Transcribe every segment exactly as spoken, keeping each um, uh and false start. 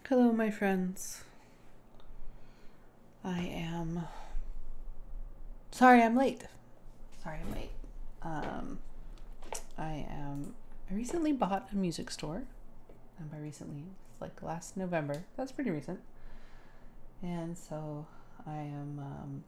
Hello, my friends. I am sorry I'm late. Sorry I'm late. Um, I am. I recently bought a music store, and by recently, it's like last November. That's pretty recent. And so I am um,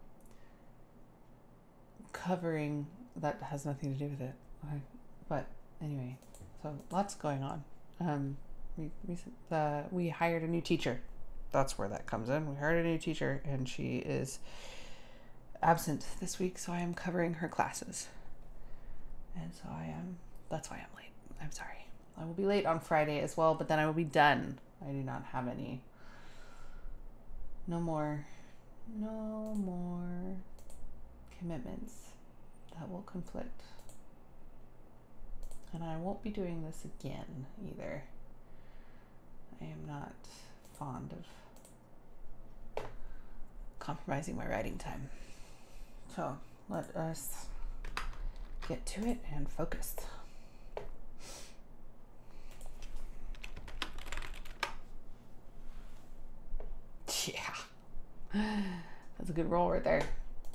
covering. That has nothing to do with it. I, but anyway, so lots going on. Um, we recent, uh, we hired a new teacher. That's where that comes in. We hired a new teacher, and she is absent this week, so I am covering her classes. And so I am, that's why I'm late. I'm sorry. I will be late on Friday as well, but then I will be done. I do not have any, no more, no more commitments that will conflict. And I won't be doing this again either. I am not fond of compromising my writing time. So let us get to it and focus. Yeah. That's a good roll right there.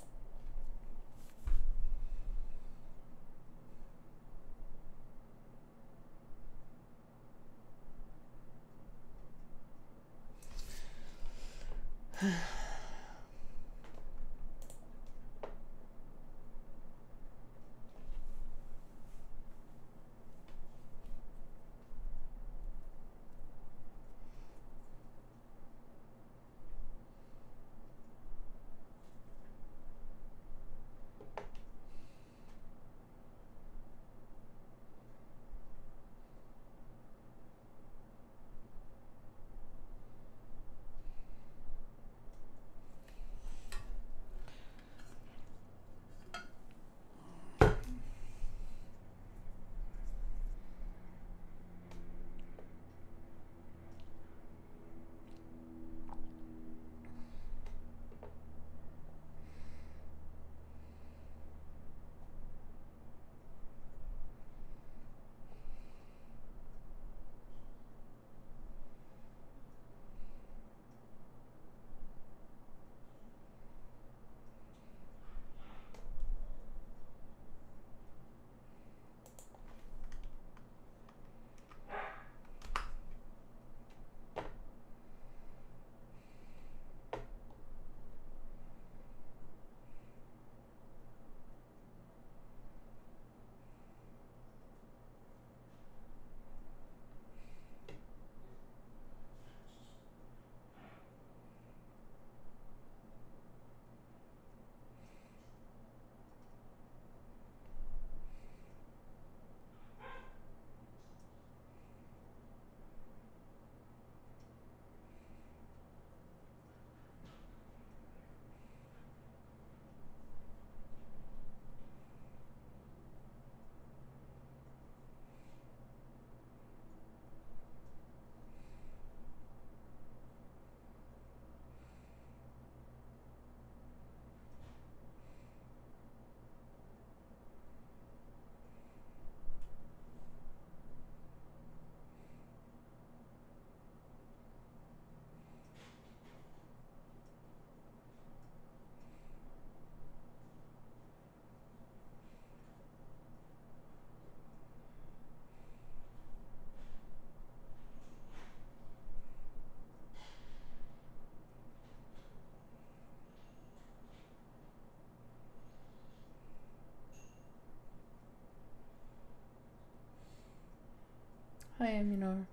Hi, Aminor.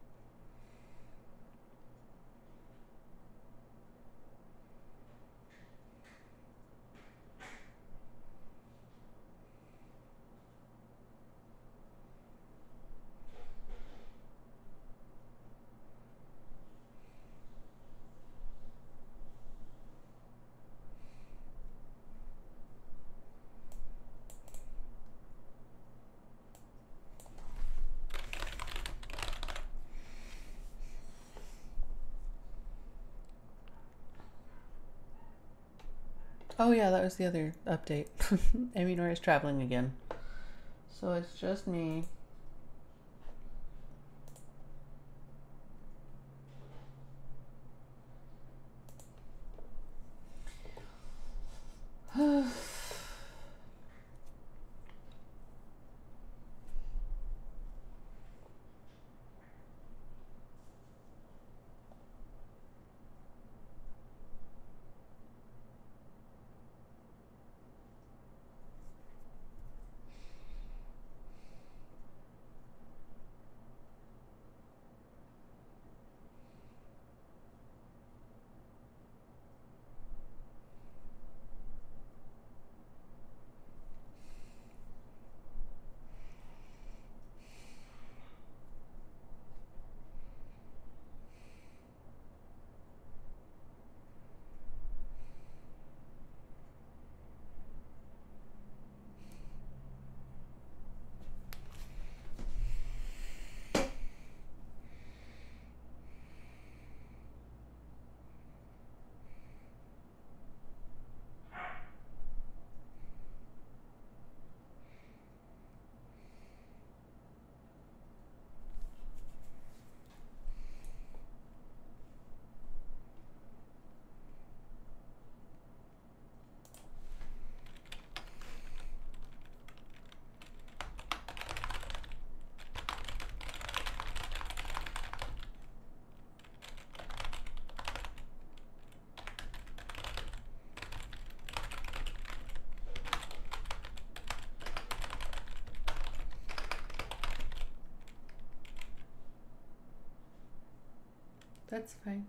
Oh yeah, that was the other update. Aminor is traveling again. So it's just me. That's fine.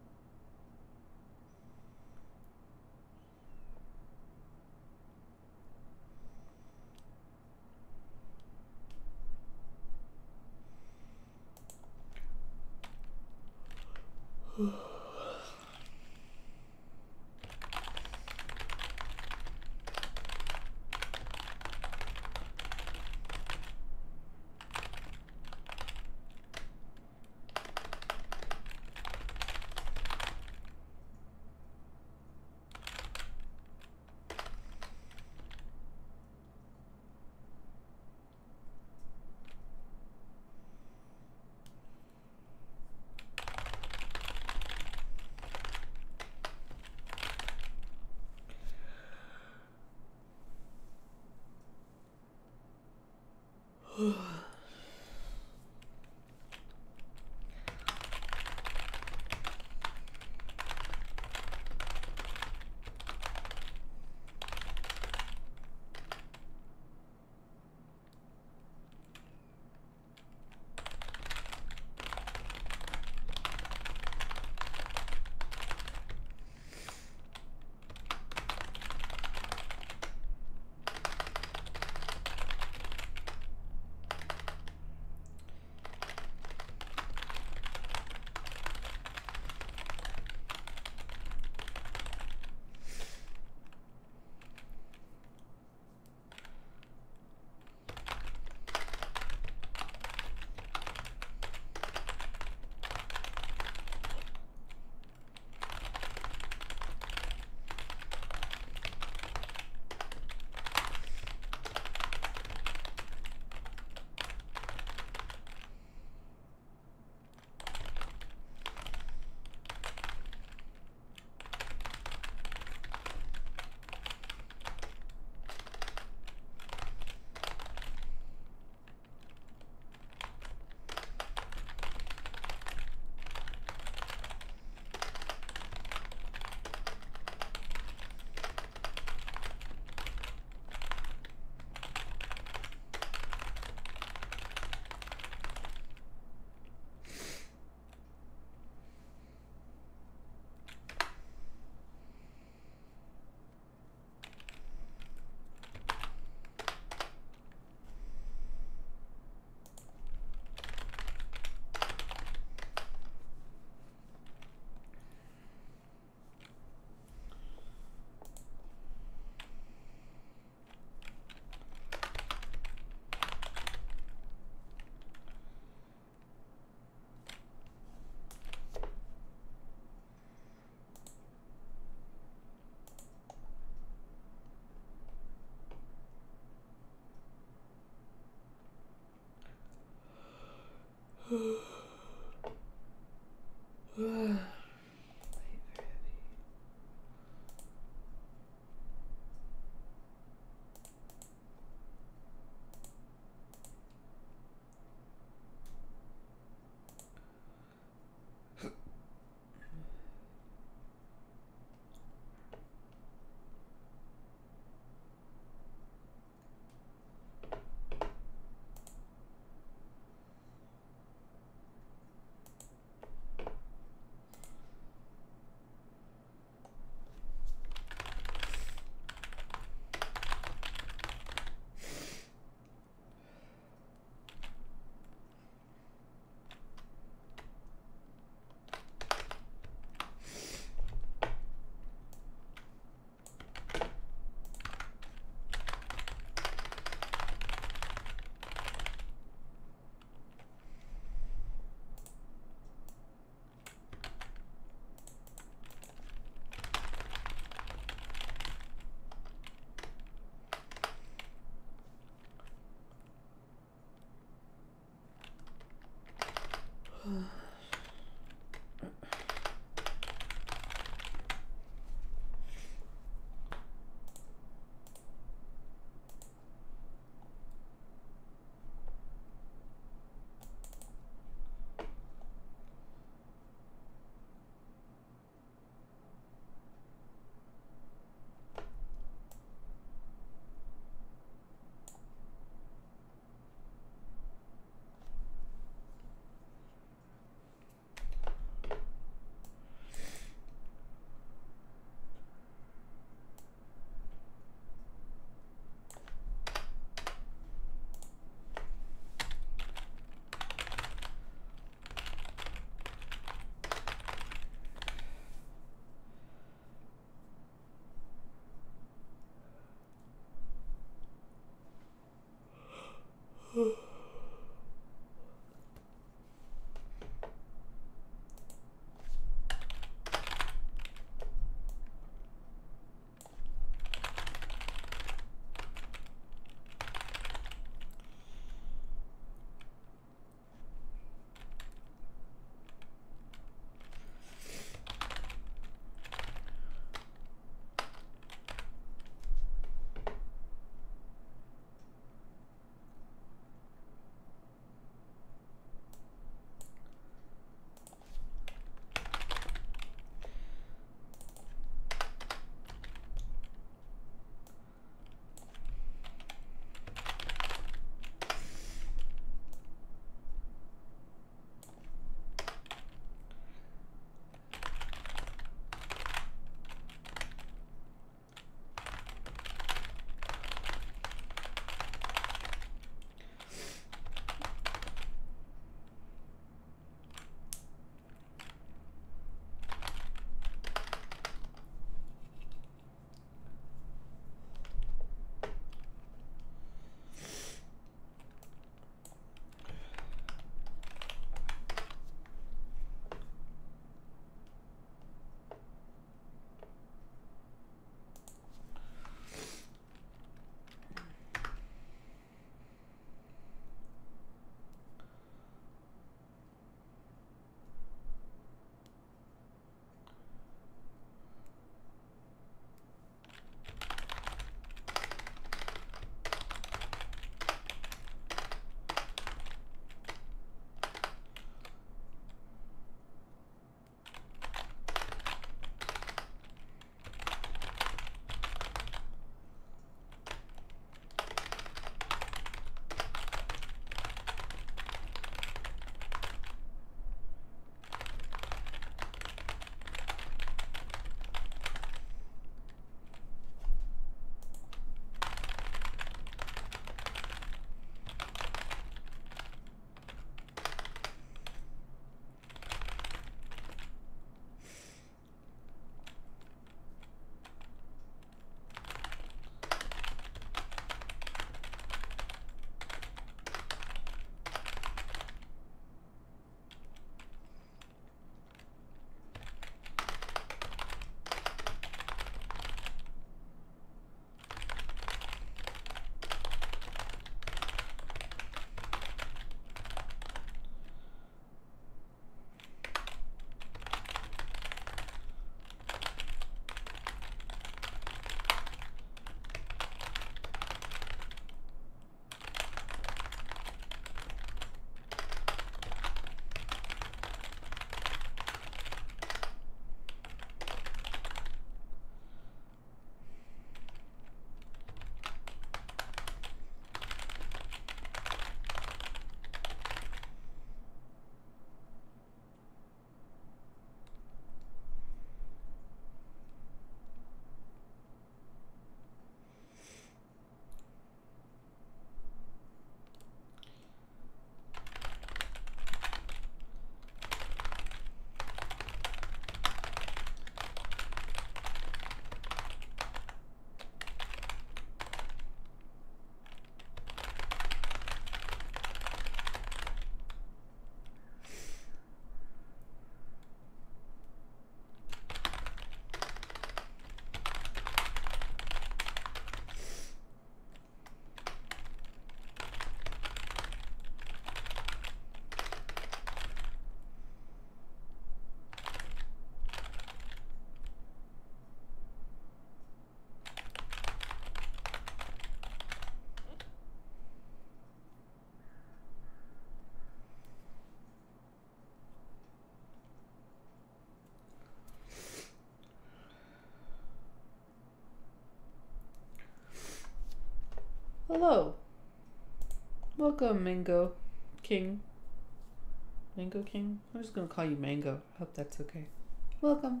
Hello. Welcome, Mango King. Mango King? I'm just gonna call you Mango. I hope that's okay. Welcome.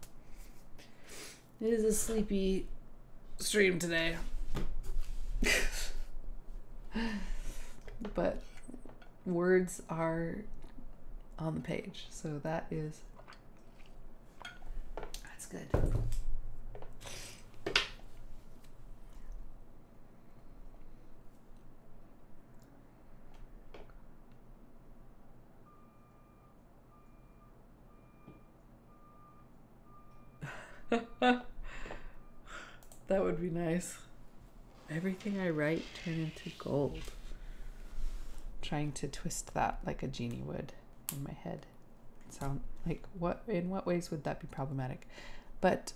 It is a sleepy stream today. But words are on the page, so that is that's good. That would be nice. Everything I write turn into gold. Trying to twist that like a genie would in my head. Sound like what? In what ways would that be problematic? But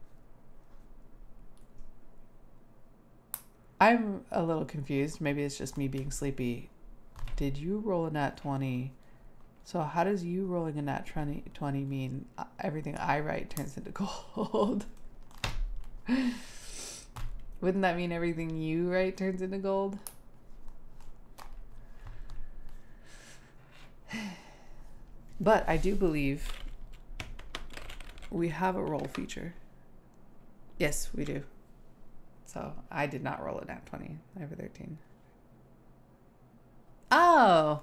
I'm a little confused. Maybe it's just me being sleepy. Did you roll a nat twenty? So how does you rolling a nat twenty mean everything I write turns into gold? Wouldn't that mean everything you write turns into gold? But I do believe we have a roll feature. Yes, we do. So I did not roll a nat twenty. I have a thirteen. Oh!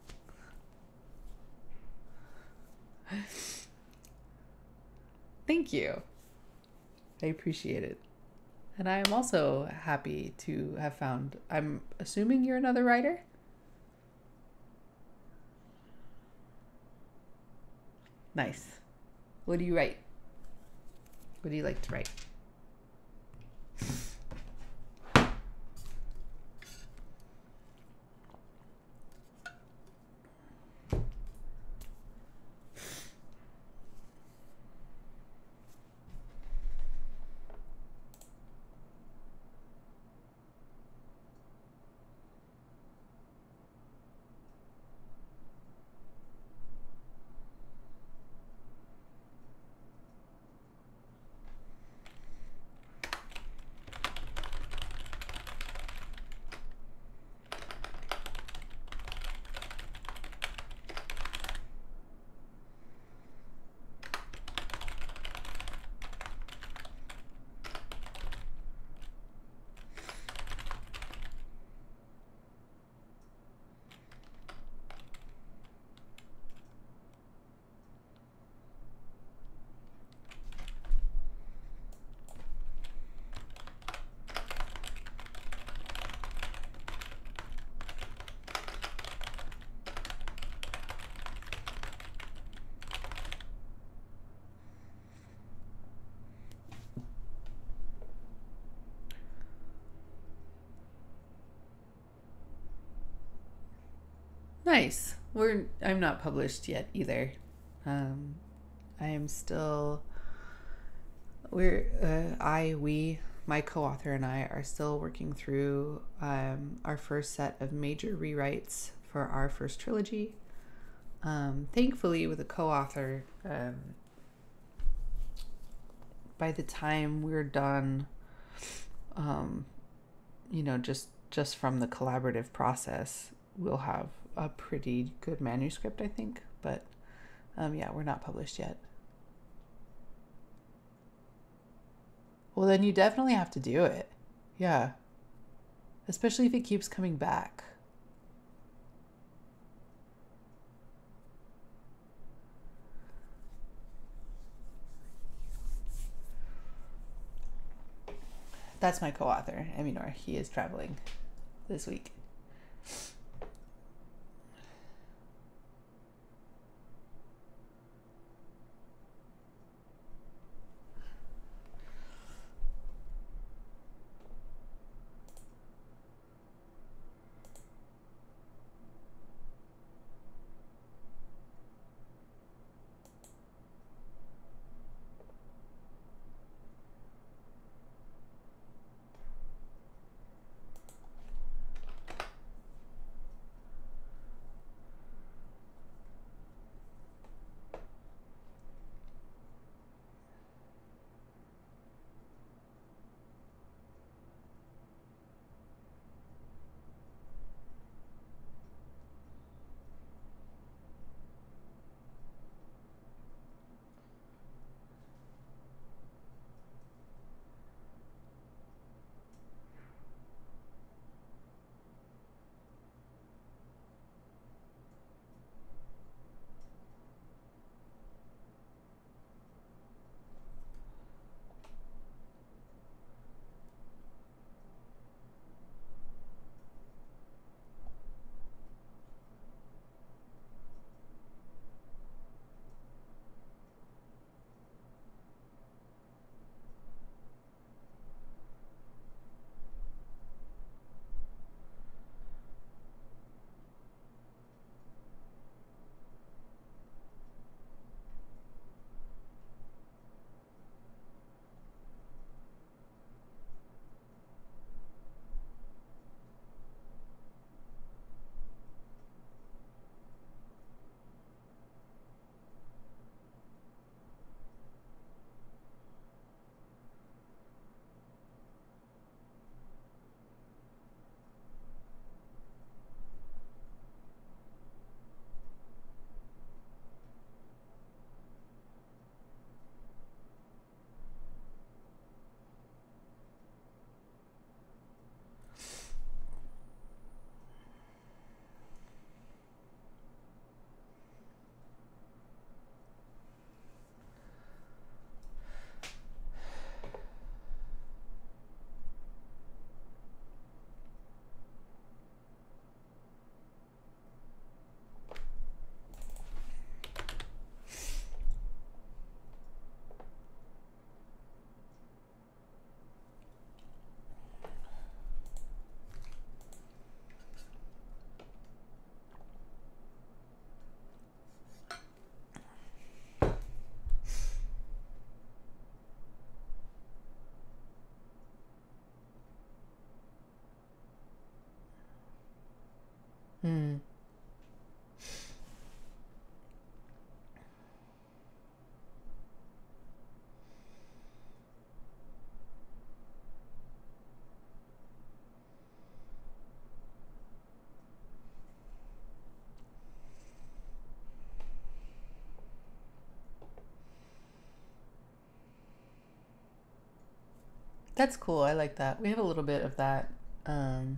Thank you. I appreciate it. And I am also happy to have found, I'm assuming you're another writer? Nice. What do you write? What do you like to write? Nice. We're I'm not published yet either. Um, I am still. We're uh, I we my co-author and I are still working through um, our first set of major rewrites for our first trilogy. Um, thankfully, with a co-author, um, by the time we're done, um, you know, just just from the collaborative process, we'll have a pretty good manuscript, I think. But um, yeah, we're not published yet. Well, then you definitely have to do it. Yeah. Especially if it keeps coming back. That's my co-author, Eminor. He is traveling this week. That's cool. I like that. We have a little bit of that um,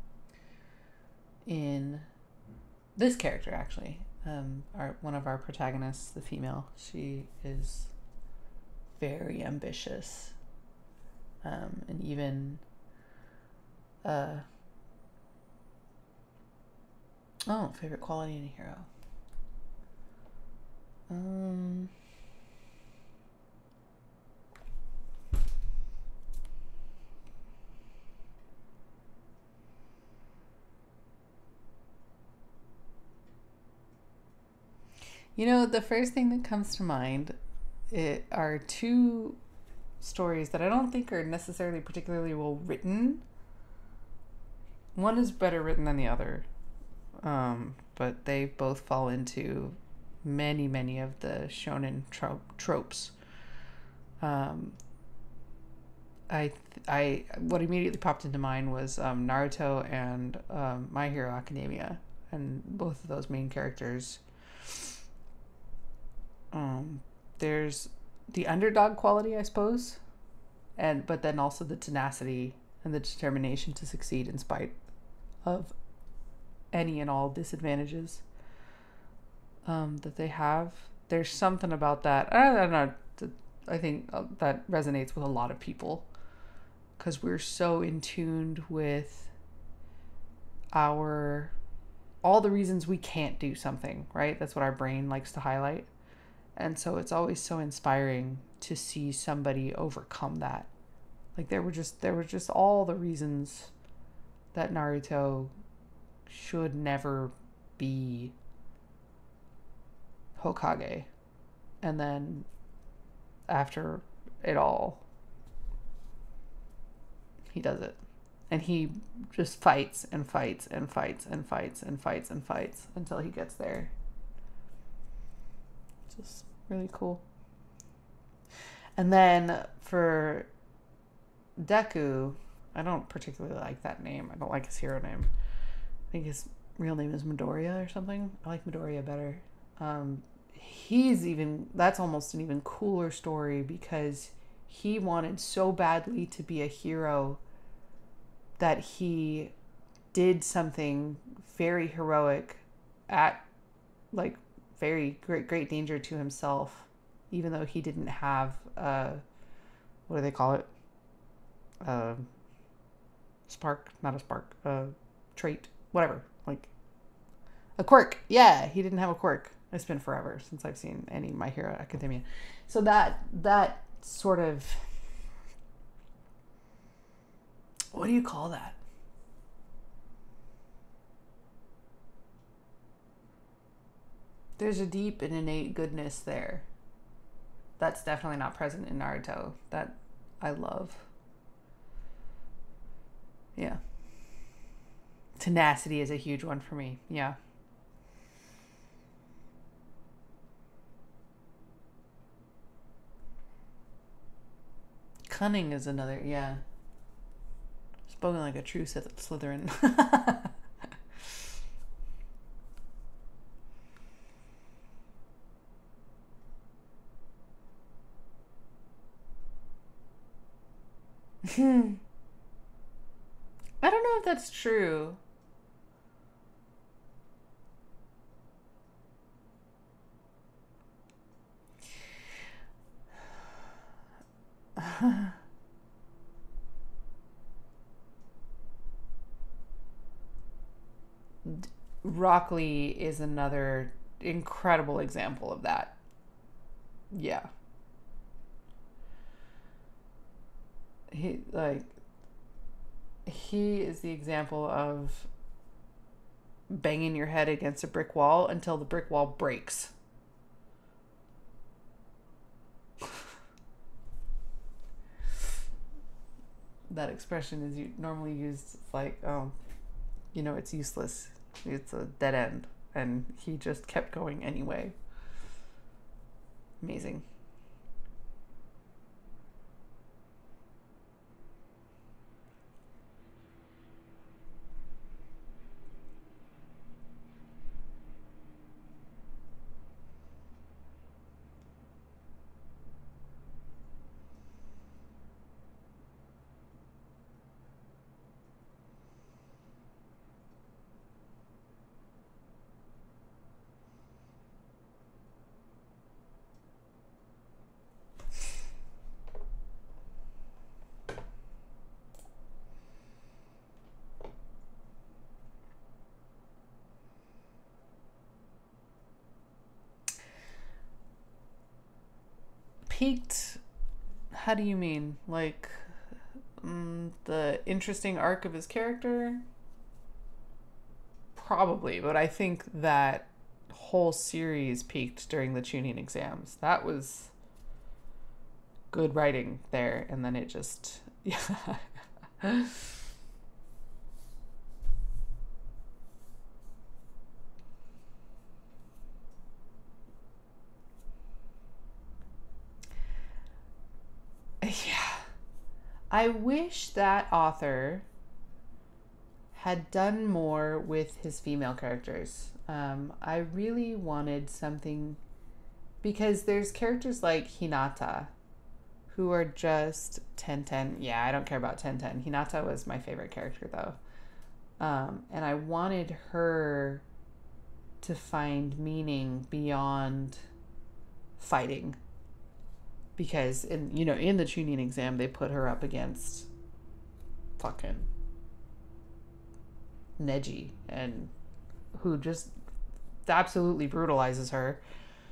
in this character, actually. Um, our one of our protagonists, the female, she is very ambitious, um, and even uh, oh, favorite quality in a hero. Um, you know, the first thing that comes to mind it are two stories that I don't think are necessarily particularly well written. One is better written than the other, um, but they both fall into many, many of the shonen tro- tropes. Um, I, I, what immediately popped into mind was um, Naruto and um, My Hero Academia, and both of those main characters. Um, there's the underdog quality, I suppose, and but then also the tenacity and the determination to succeed in spite of any and all disadvantages um, that they have. There's something about that. I don't know. I think that resonates with a lot of people because we're so in tune with our all the reasons we can't do something, right? That's what our brain likes to highlight. And so it's always so inspiring to see somebody overcome that. Like there were just there were just all the reasons that Naruto should never be Hokage. And then after it all, he does it. And he just fights and fights and fights and fights and fights and fights until he gets there. Just really cool. And then for Deku, I don't particularly like that name. I don't like his hero name. I think his real name is Midoriya or something. I like Midoriya better. Um, he's even, that's almost an even cooler story because he wanted so badly to be a hero that he did something very heroic at like very great great danger to himself, even though he didn't have uh what do they call it? Uh, spark, not a spark, a uh, trait, whatever, like a quirk. Yeah, he didn't have a quirk. It's been forever since I've seen any My Hero Academia. So that that sort of, what do you call that? There's a deep and innate goodness there. That's definitely not present in Naruto. That I love. Yeah. Tenacity is a huge one for me. Yeah. Cunning is another, yeah. Spoken like a true Slytherin. Hmm. I don't know if that's true. Rock Lee is another incredible example of that. Yeah. He like he is the example of banging your head against a brick wall until the brick wall breaks. That expression is normally used like, oh, you know, it's useless. It's a dead end. And he just kept going anyway. Amazing. peaked. How do you mean? Like mm, the interesting arc of his character? Probably, but I think that whole series peaked during the Chunin exams. That was good writing there, and then it just yeah. Yeah. I wish that author had done more with his female characters. Um, I really wanted something, because there's characters like Hinata who are just ten ten. Yeah, I don't care about ten ten. Hinata was my favorite character though. Um, and I wanted her to find meaning beyond fighting. Because in you know in the Chunin exam they put her up against fucking Neji, and who just absolutely brutalizes her.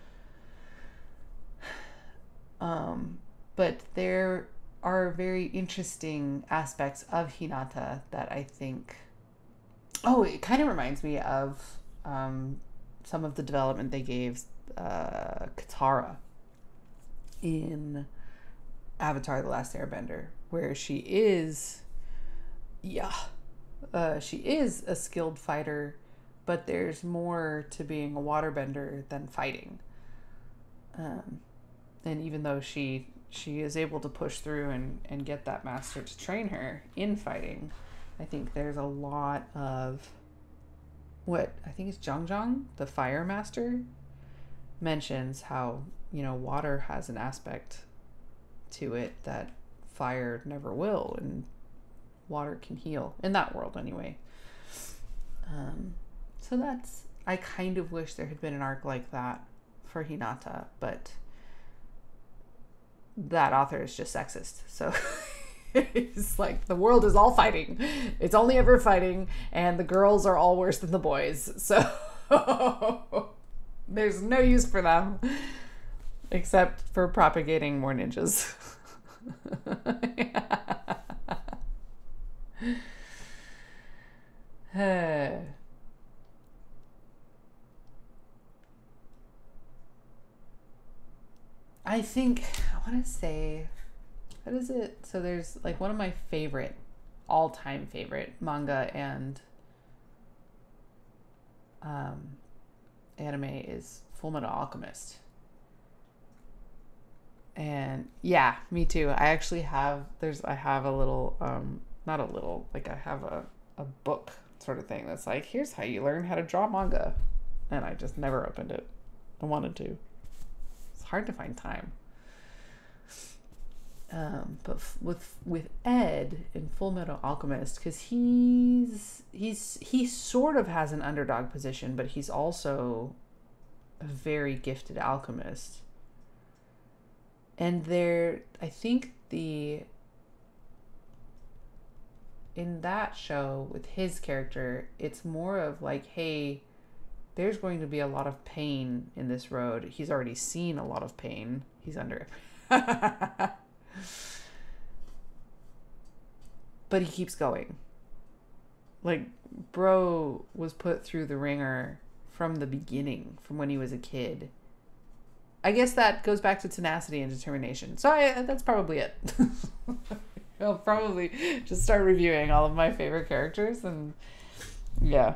Um, but there are very interesting aspects of Hinata that I think. Oh, it kind of reminds me of um, some of the development they gave uh, Katara in Avatar: The Last Airbender, where she is, yeah, uh, she is a skilled fighter, but there's more to being a waterbender than fighting. Um, and even though she she is able to push through and, and get that master to train her in fighting, I think there's a lot of what I think it's Zhang Zhang, the fire master, mentions how, you know, water has an aspect to it that fire never will, and water can heal in that world anyway. Um, so that's, I kind of wish there had been an arc like that for Hinata, but that author is just sexist. So it's like the world is all fighting. It's only ever fighting, and the girls are all worse than the boys. So there's no use for them except for propagating more ninjas. I think, I want to say, what is it? So there's like one of my favorite, all-time favorite manga and um, anime is Fullmetal Alchemist. And yeah, me too. I actually have, there's, I have a little, um, not a little, like I have a, a book sort of thing that's like, here's how you learn how to draw manga. And I just never opened it. I wanted to. It's hard to find time. Um, but f- with with Ed in Fullmetal Alchemist, because he's he's he sort of has an underdog position, but he's also a very gifted alchemist. And there, I think the in that show with his character, it's more of like, hey, there's going to be a lot of pain in this road. He's already seen a lot of pain. He's under it. But he keeps going. Like, bro was put through the ringer from the beginning, from when he was a kid. I guess that goes back to tenacity and determination. So I, that's probably it. I'll probably just start reviewing all of my favorite characters, and yeah.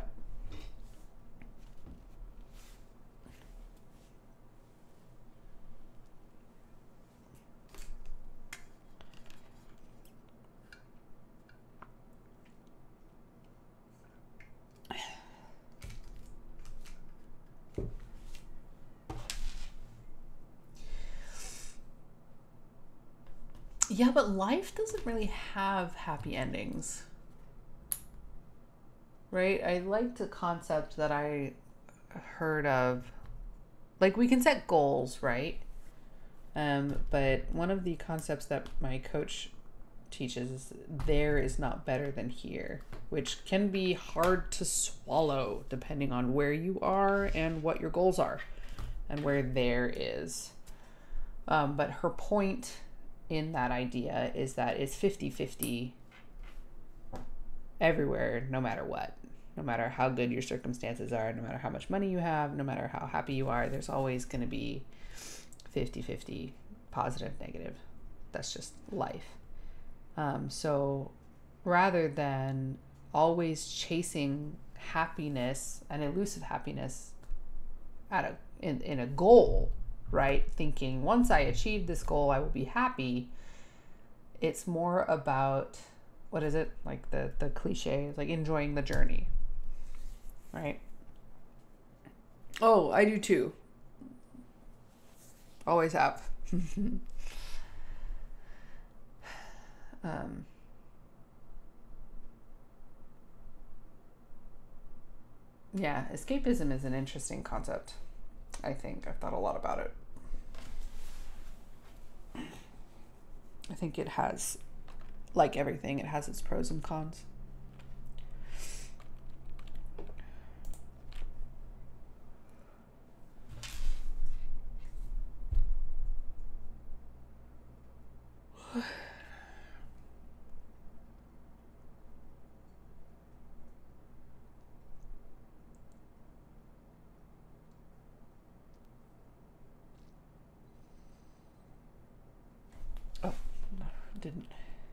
Yeah, but life doesn't really have happy endings. Right? I like the concept that I heard of. Like, we can set goals, right? Um, but one of the concepts that my coach teaches is there is not better than here, which can be hard to swallow depending on where you are and what your goals are and where there is. Um, but her point in that idea is that it's fifty fifty everywhere, no matter what. No matter how good your circumstances are, no matter how much money you have, no matter how happy you are, there's always going to be fifty fifty, positive, negative. That's just life. Um, so rather than always chasing happiness and elusive happiness at a in, in a goal, right? Thinking once I achieve this goal, I will be happy. It's more about, what is it? Like the, the cliche, it's like enjoying the journey, right? Oh, I do too. Always have. um, yeah, escapism is an interesting concept. I think I've thought a lot about it. I think it has, like everything, it has its pros and cons. Oh, no, didn't.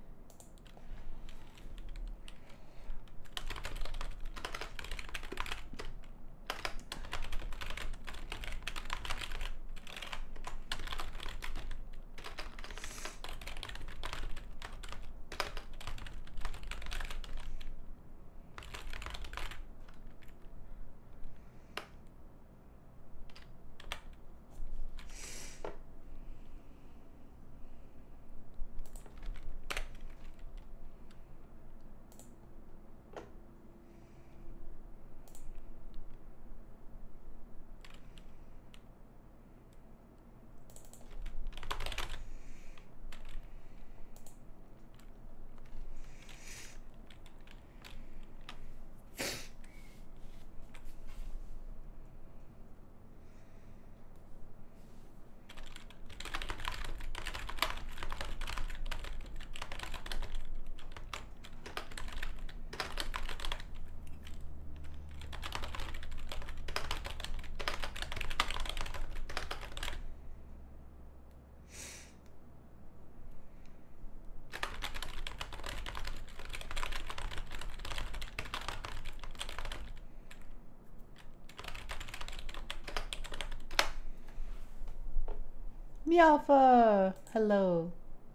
Meowfa! Hello.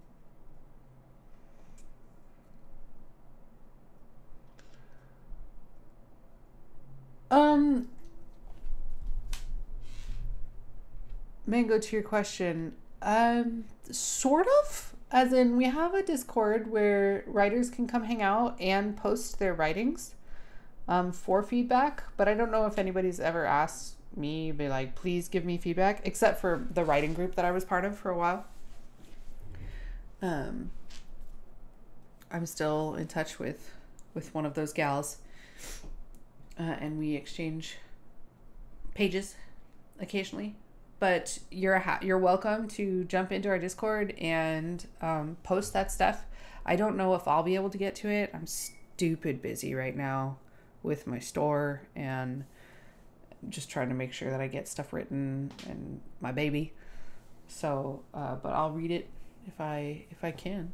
Um, Mango, to your question, um, sort of. As in, we have a Discord where writers can come hang out and post their writings um, for feedback, but I don't know if anybody's ever asked me, be like, please give me feedback, except for the writing group that I was part of for a while. Um, I'm still in touch with with one of those gals, uh, and we exchange pages occasionally. But you're ha- you're welcome to jump into our Discord and um, post that stuff. I don't know if I'll be able to get to it. I'm stupid busy right now with my store and just trying to make sure that I get stuff written and my baby. So, uh, but I'll read it if I if I can.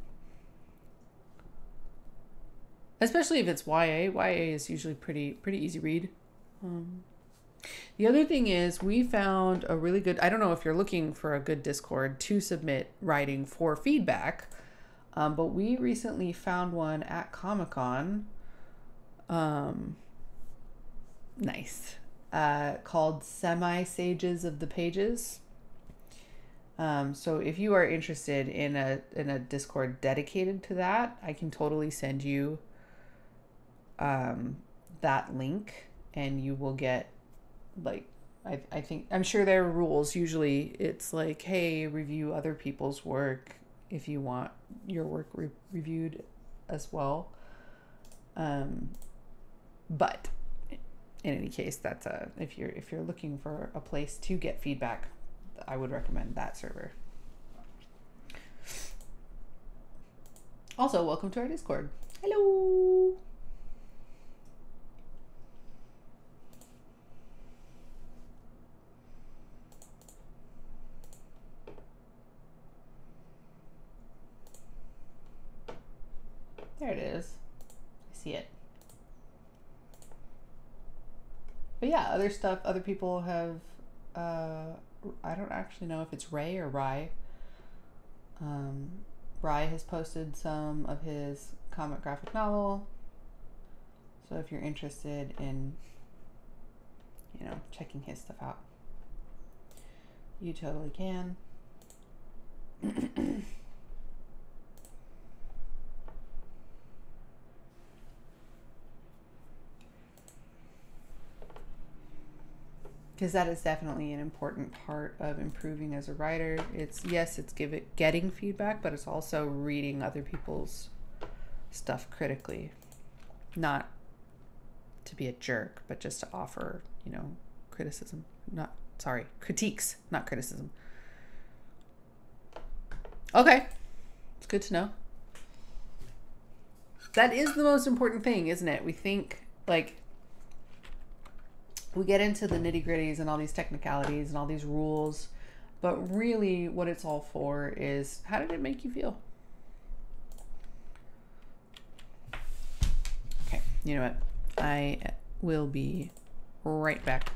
Especially if it's Y A. Y A is usually pretty pretty easy read. Um, the other thing is we found a really good, I don't know if you're looking for a good Discord to submit writing for feedback, um, but we recently found one at Comic-Con. Um, nice. Uh, called Semi-Sages of the Pages. Um, so if you are interested in a in a Discord dedicated to that, I can totally send you um, that link, and you will get, like, I, I think, I'm sure there are rules. Usually it's like, hey, review other people's work if you want your work re- reviewed as well. Um, but in any case, that's a, if you're if you're looking for a place to get feedback, I would recommend that server. Also, welcome to our Discord. Hello. There it is. I see it. But yeah, other stuff, other people have, uh, I don't actually know if it's Ray or Rye. Um, Rye has posted some of his comic graphic novel. So if you're interested in, you know, checking his stuff out, you totally can. Because that is definitely an important part of improving as a writer. It's, yes, it's give it, getting feedback, but it's also reading other people's stuff critically. Not to be a jerk, but just to offer, you know, criticism. Not, sorry, critiques, not criticism. Okay. It's good to know. That is the most important thing, isn't it? We think, like, we get into the nitty gritties and all these technicalities and all these rules, but really what it's all for is, how did it make you feel? Okay, you know what? I will be right back.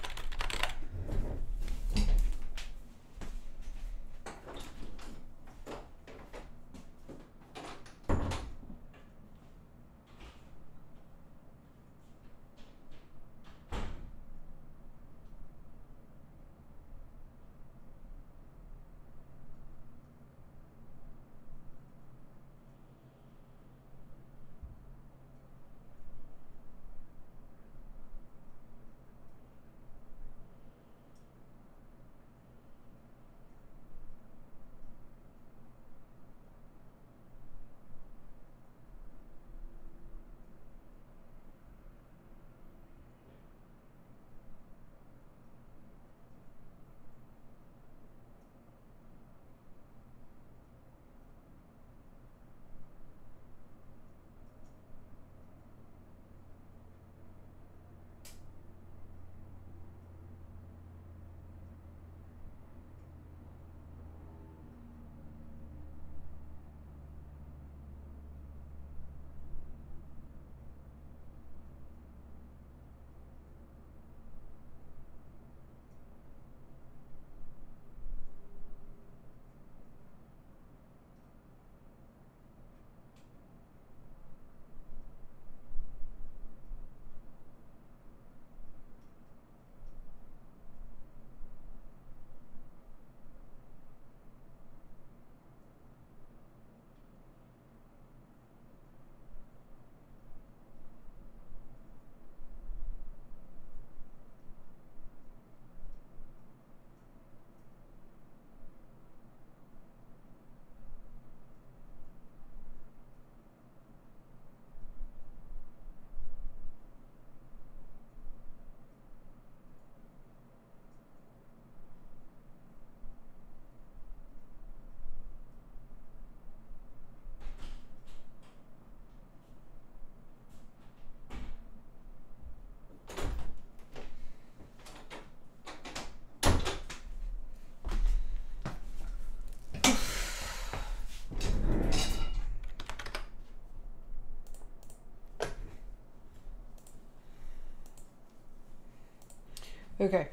Okay.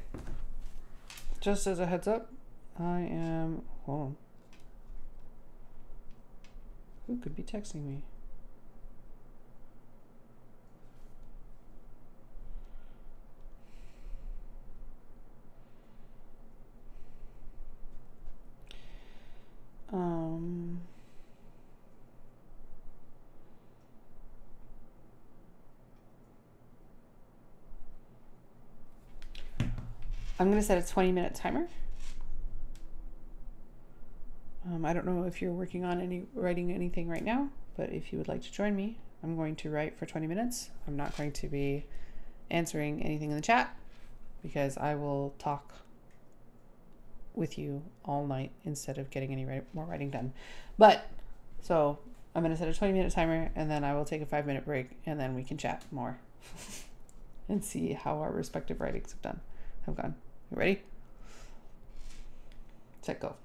Just as a heads up, I am, hold on. Who could be texting me? Um, I'm going to set a twenty minute timer. Um, I don't know if you're working on any writing anything right now, but if you would like to join me, I'm going to write for twenty minutes. I'm not going to be answering anything in the chat because I will talk with you all night instead of getting any write more writing done. But so I'm going to set a twenty minute timer, and then I will take a five minute break, and then we can chat more and see how our respective writings have done have gone. You ready? Set, go.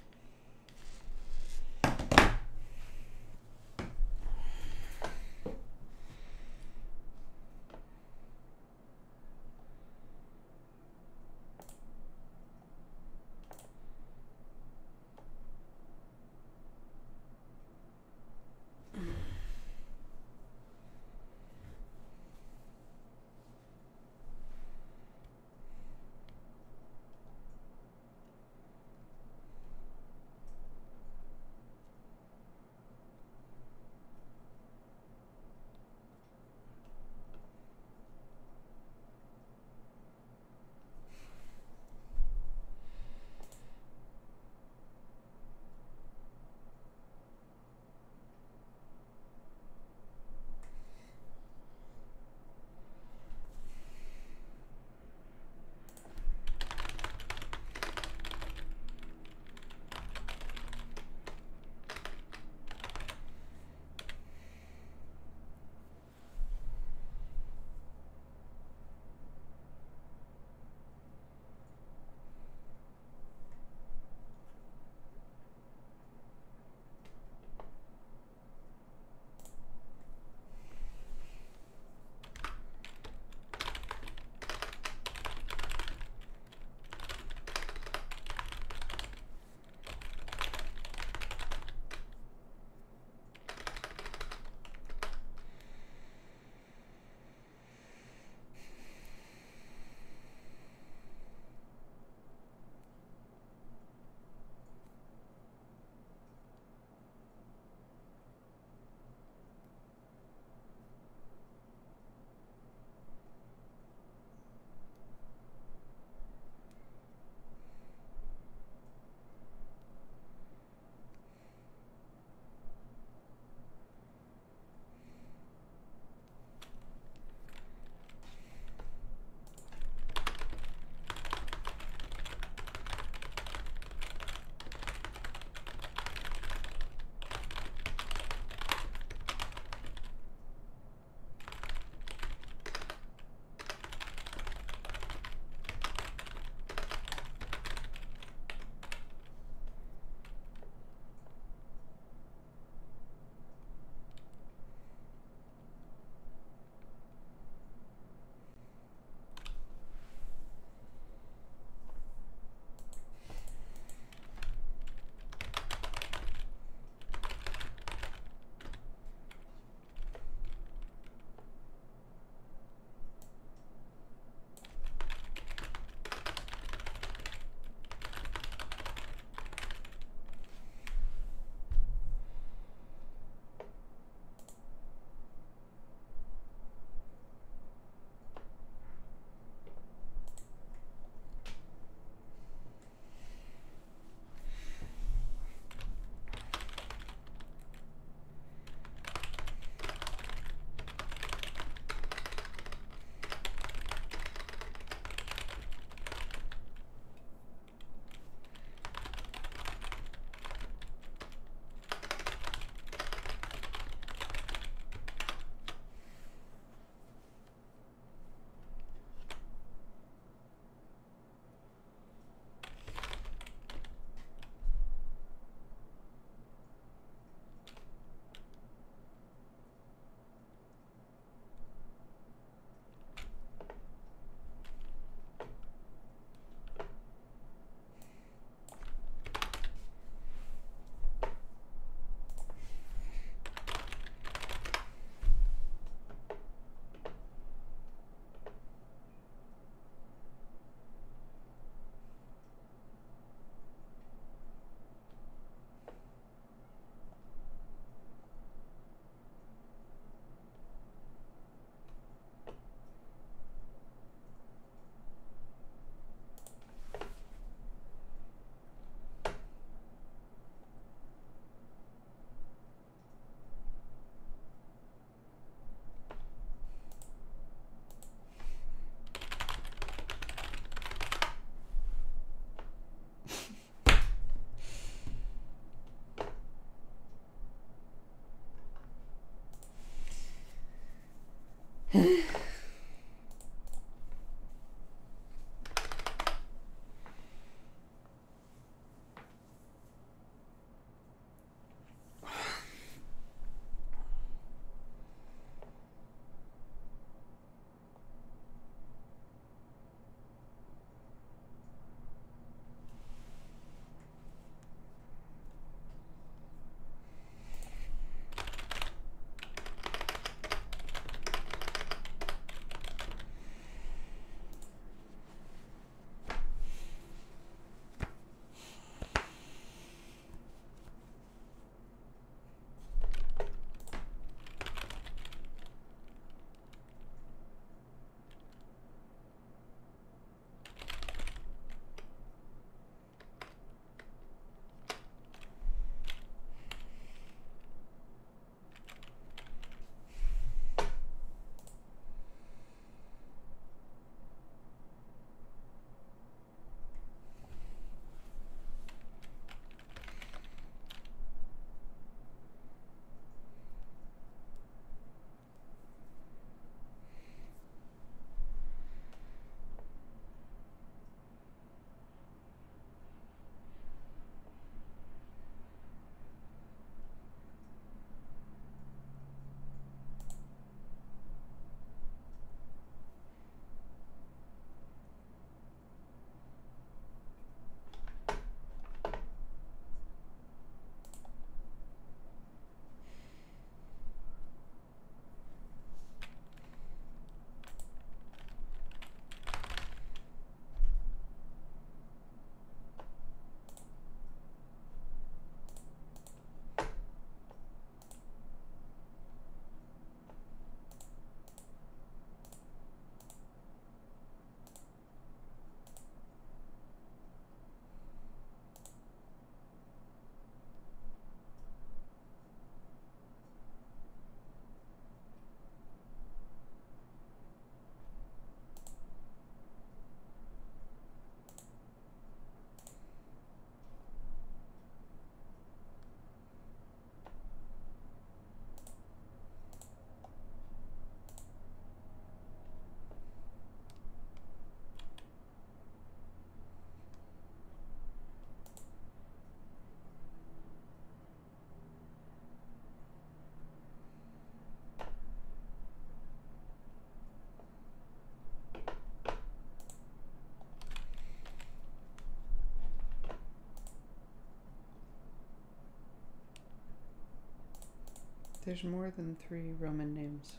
There's more than three Roman names.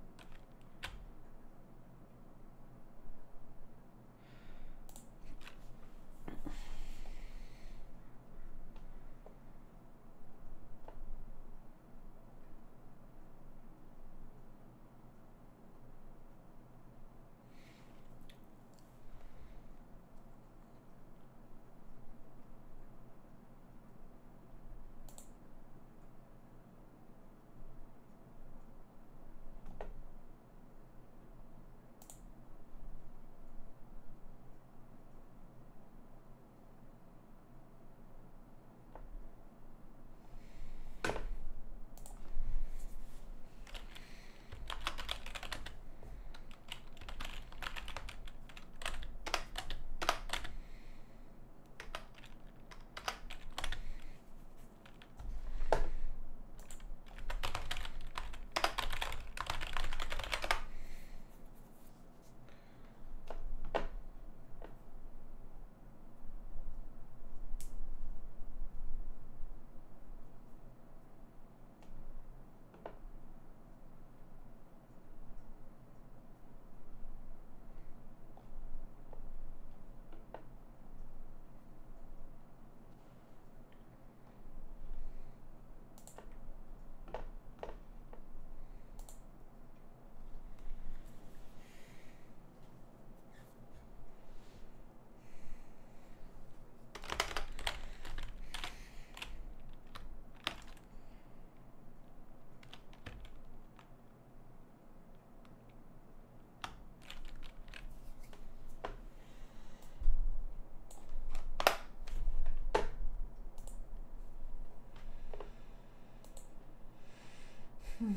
Hmm.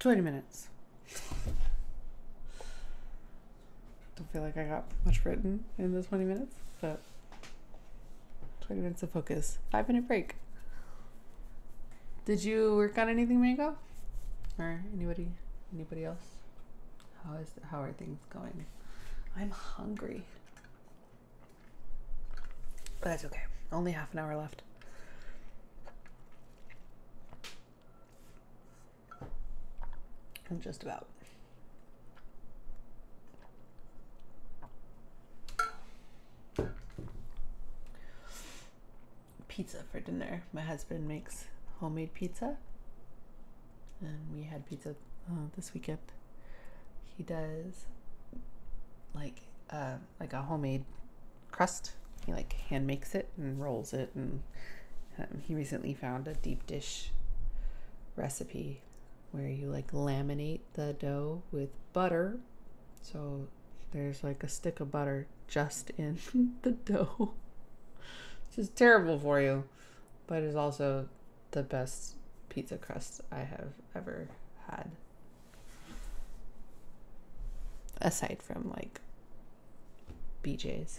twenty minutes. Don't feel like I got much written in the twenty minutes, but twenty minutes of focus. Five minute break. Did you work on anything, Mango? Or anybody anybody else? How is how are things going? I'm hungry. But that's okay. Only half an hour left. Just about. Pizza for dinner. My husband makes homemade pizza, and we had pizza uh, this weekend. He does like uh, like a homemade crust. He like hand makes it and rolls it, and um, he recently found a deep dish recipe where you like laminate the dough with butter. So there's like a stick of butter just in the dough. Which is terrible for you, but is also the best pizza crust I have ever had. Aside from like B J's.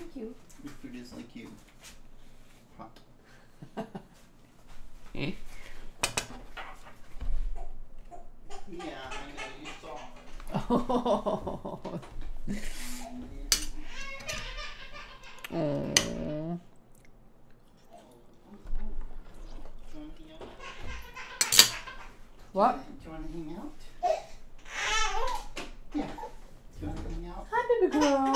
like you. Your food is like you. Hot. Eh? Yeah, I know, you saw it. Oh. Oh. What? Do you want to hang out? Yeah. Do you want to hang out? Hi, baby girl.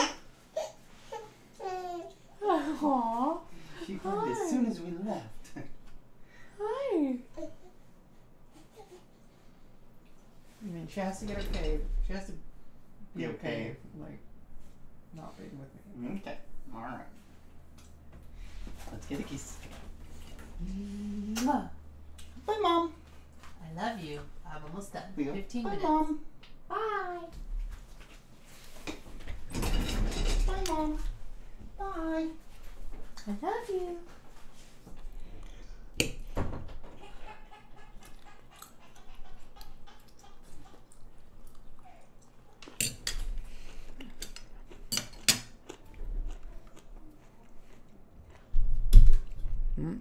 Aww. She left as soon as we left. Hi. I mean, she has to get her cave. She has to be Be okay, okay. like, not reading with me. Okay. All right. Let's get a kiss. Mwah. Bye, Mom. I love you. I'm almost done. We go, Fifteen Bye, minutes. Mom. Bye. Bye, Mom. Bye. I love you. Mm.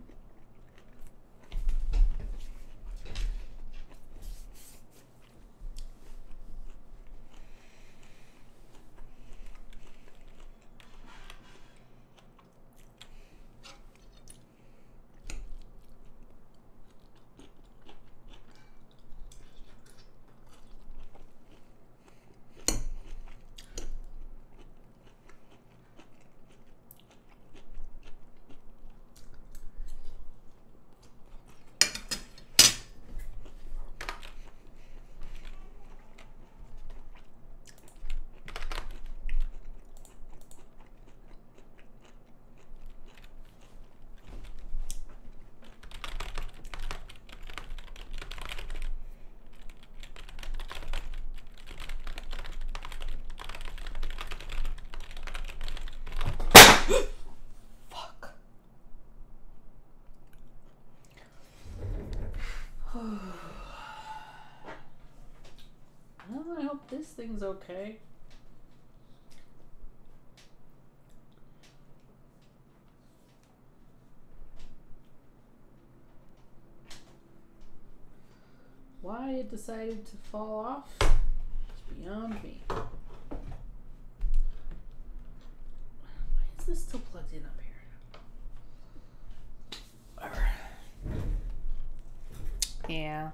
Fuck. Well, I hope this thing's okay. Why it decided to fall off is beyond me. Why is this still plugged in up here? Whatever. Yeah.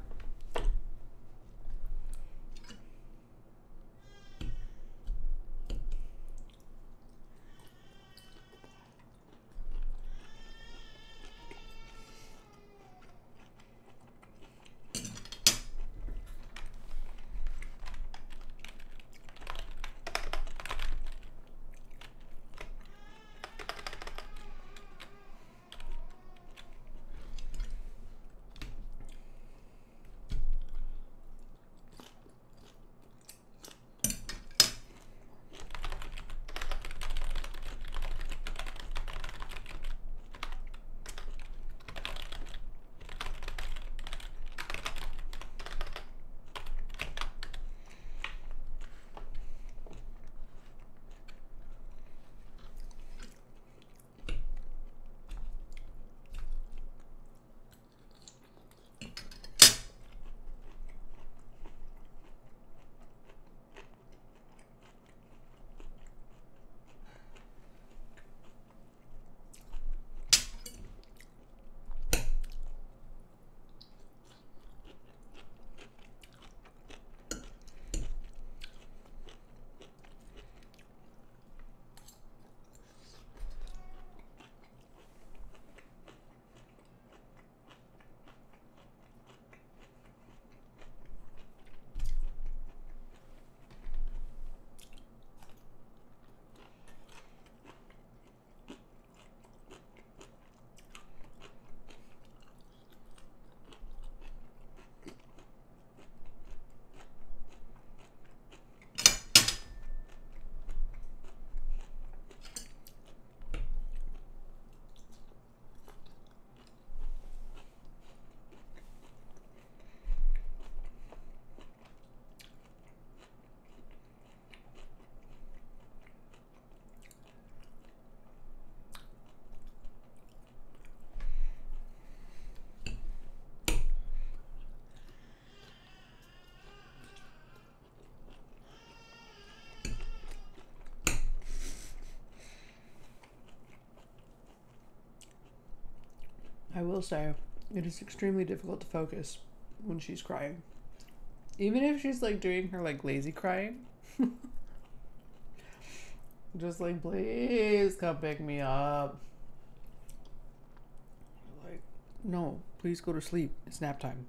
I will say it is extremely difficult to focus when she's crying. Even if she's like doing her like lazy crying. Just like, please come pick me up. Like, no, please go to sleep. It's nap time.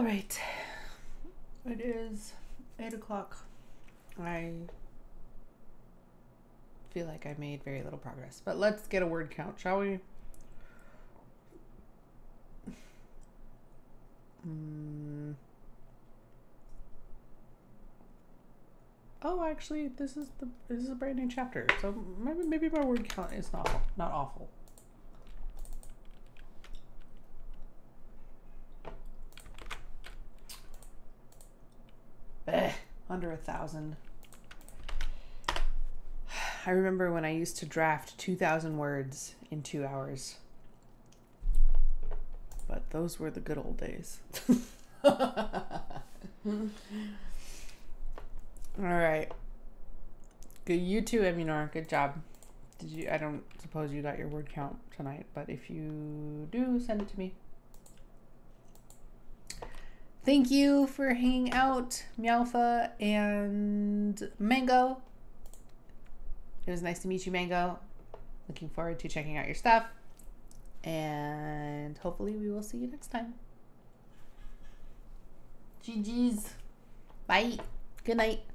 All right. It is eight o'clock. I feel like I made very little progress, but let's get a word count, shall we? Mm. Oh, actually, this is the this is a brand new chapter, so maybe maybe my word count is not not awful. Eh, under a thousand. I remember when I used to draft two thousand words in two hours. But those were the good old days. All right. Good. You too, Emunor. Good job. Did you? I don't suppose you got your word count tonight, but if you do, send it to me. Thank you for hanging out, Meowfa and Mango. It was nice to meet you, Mango. Looking forward to checking out your stuff. And hopefully we will see you next time. G G's. Bye. Good night.